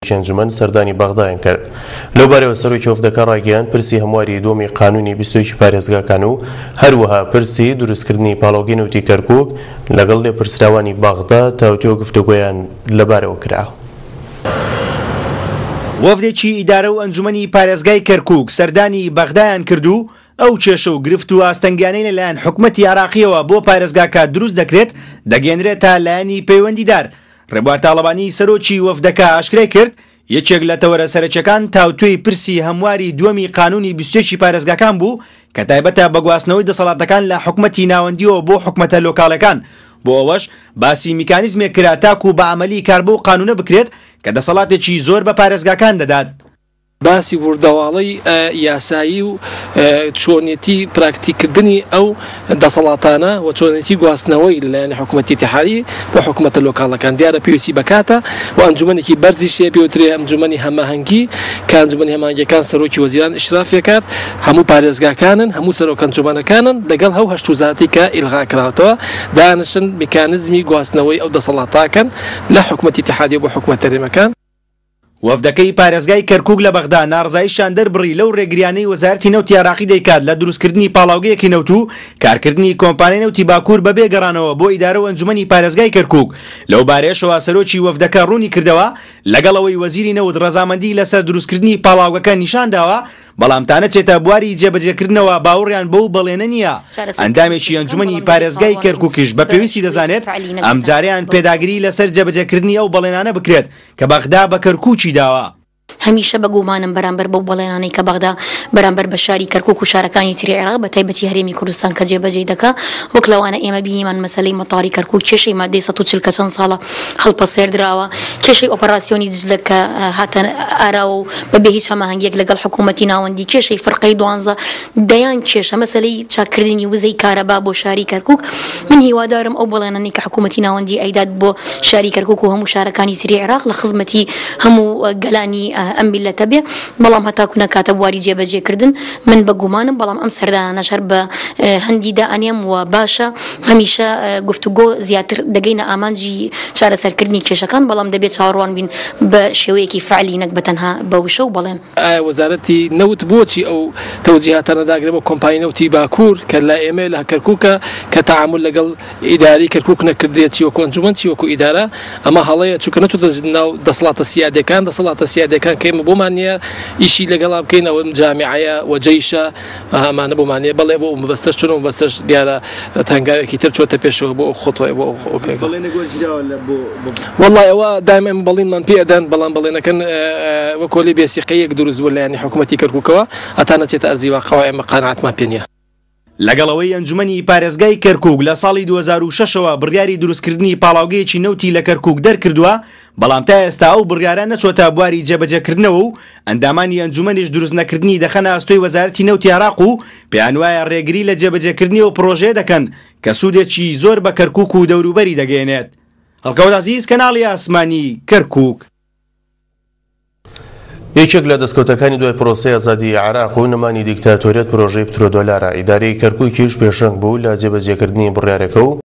سەرۆکی ئەنجومەن سەردانی بەغدایان کرد. لەوبارەوە سەرۆکی وەفدەکە ڕاگەیاند پرسی هەمواری دووەمی قانونی 21 پارێزگاکان و هەروەها پرسی دروستکردنی پاڵاوگەی نەوتی کەرکووک لەگەڵ لێپرسراوانی بەغدا تاوتوێ گفتوگۆیان لەبارەوە کرا. وەفدێکی ئیدارە و ئەنجومەنی پارێزگای کەرکووک سەردانی بەغدایان کردو ئەو کێشە و گرفت و ئاستەنگیانەی لەلایەن حکوومەتی عێراقیەوە بۆ پارێزگاکە دروست دەکرێت دەگەێنرێت تا لایەنی پەیوەندیدار. ڕێبوار تاڵەبانی سەرۆکی وەفدەکە ئاشکرای کرد یەکێک لە تەوەرە سەرچەکان تاوتوێی پرسی هەمواری دووەمی قانونی 21 پارێزگاکان بوو کە تایبەتە بە گواستنەوەی دەسەڵاتەکان لە حکوومەتی ناوەندیەوە بۆ حکوومەتە لۆکاڵەکان. بۆ ئەوەش باسی میکانیزمێک کرا تاکو بە عملی کار بۆ قانونە بکرێت کە دەسەڵاتێکی زۆر بە پارێزگاکان دەدات. باسی وردەواڵەی یاسایی و چۆنێتی پراکتیکردنی ئەو دەسەڵاتانە و چۆنێتی گواستنەوەی لەلایەن حکوومەتی اتحادی بۆ حکوومەتە لۆکاڵەکان دیارە پێویستی بکاتە و ئەنجومەنێکی بەرزی شێ پێوترێ ئەنجومەنی هەماهەنگی کە ئەنجومەنی هەماهەنگیەکان سەرۆکی وەزیران ئیشرافیەکات هەموو پارێزگاکانن هەموو سەرۆک ئەنجومەنەکانن لەگەڵ هەو هەشت وزارەتی کە ئیلغا کراوەتەوە دانیشن میکانیزمی گواستنەوەی ئەو دەسەڵاتاکەن لە حکوومەتی اتحادی بۆ حکوومەتە هەرێمەکان. وەفدەکەی پارێزگای کەرکووک لە بەغدا ناڕزاییشان دەربڕی لەو ڕێگریانەی وەزارەتی نەوتی عێراقی دەیکات لە دروستکردنی پاڵاوگەیەکی نەوت و کارکردنی کۆمپانیای نەوتی باکوور بە بێگەڕانەوە بۆ ئیدارە و ئەنجومەنی پارێزگای کەرکووک. لەو بارەیەشەوە سەرۆکی وەفدەکە ڕوونی کردەوە لەگەڵەوەی وەزیری نەوت ڕەزامەندی لەسەر دروستکردنی پاڵاوگەکە نیشان داوە بەڵامتانە چێتە بواری جێبەجێکردنەوە باوەڕیان بەو بەڵێنە نییە. ئەندامێکی ئەنجومەنی پارێزگای کەرکووکیش بە پێویستی دەزانێت ئەم جاریان پێداگیری لەسەر جێبەجێکردنی ئەو بەڵێنانە بکرێت کە بەغدا بە کەرکووکی داوە. هەمیشە بە گومانم بەرامبەر بەو بەڵێنانەی کە بەغدا بەرامبەر بە شاری کەرکووک و شارەکانی تری عێراق بە تایبەتی هەرێمی کوردستان کە جێبەجێ دەکا وەک لەوانە ئێمە بینیمان مەسەلەی مەتاڕی کەرکووک کێشەی مادەی 140 چەند ساڵە هەڵپەسێردراوە کێشەی ئۆپەراسیۆنی دجلە کە هاتە ئاراوە و بەبێ هیچ هەماهەنگێک لەگەڵ حکوومەتی ناوەندی کێشەی فڕقەی 12 دەیان کێشە مەسەلەی چاکردنی وزەی کارەبا بۆ شاری کەرکووک. من هیوادارم ئەو بەڵێنانەی کە حکوومەتی ناوەندی ئەیداد بۆ شاری کەرکووک و هەموو شارەکانی تری عێراق لە خزمەتی هەموو گەلانی ئەم میلەتە بێ بەڵام هەتاکو نەکاتە بواری جێبەجێکردن. من بە گومانم بەڵام ئەم سەردانە شەر بە هەندی دائانێم و باشە هەمیشە گفتوگۆ زیاتر دەگەینە ئامانجی چارەسەرکردنی کێشەکان بەڵام دەبێت چاوەڕوان بین بە شێوەیەکی فعلی نەک بەتەنها بەوشە و بەڵێن وەزارەتی نەوت بۆچی ئەو تەوجیهاتانە داگرێت بۆ کۆمپانیای نەوتی باکوور کە لە ئێمە لە کەرکووکە کە تعامل لەگەڵ ئیداری کەرکووک نەکردێت چی وەکو ئەنجومەن چی وەکو ئیدارە ئەمە هەڵەیە چونکە نەچووتە ناو دەسەڵاتە سیادەکان کە ئێمە بۆمانە ئیشی لەگەڵا بکەینەوە جامیعەیە وەجەیشە ئەمانە بۆمانێ بەڵێ بۆ مەبەستەش چۆن و مەبەستەش دیارە تەنگاوێکی تر چۆتە پێشەوە بۆ خۆتوای بۆ وەڵای ئەوە دائما بەڵینمان پێدەن بەڵام بەڵێنەکەن وەکۆلی بێسیقەیەک دروست بوو لایەنی حکوومەتی کەرکووکەوە ئەتا نەچێتە ئەرزی واقعەوە ئێمە قانەعەتمان پێ نییە. لەگەڵەوەی ئەنجومەنی پارێزگای کەرکووک لە ساڵی 2006ەوە بڕیاری دروستکردنی پاڵاوگەیەکی نەوتی لە کەرکووک دەرکردووە بەڵام تا ئێستا ئەو بڕیارە نەچۆتە بواری جێبەجێکردنەوە و ئەندامانی ئەنجومەنیش دروست نەکردنی دەخەنە ئەستۆی وەزارەتی نەوتی عێراق و پێیان وایە ڕێگری لە جێبەجێکردنی و پرۆژێ دەکەن کە سوودێکی زۆر بە کەرکووک و دەوروبەری دەگەێنێت. هەڵکەوت عەزیز کەناڵی ئاسمانی کەرکووک. یەکێک لە دەستکەوتەکانی دوای پرۆسەی ئازادی عێراق و نەمانی دیکتاتۆریەت پرۆژەی پترۆدۆلارە ئیدارەی کەرکووکیش پێشەنگ بوو لە جێبەجێکردنی بڕیارەکە و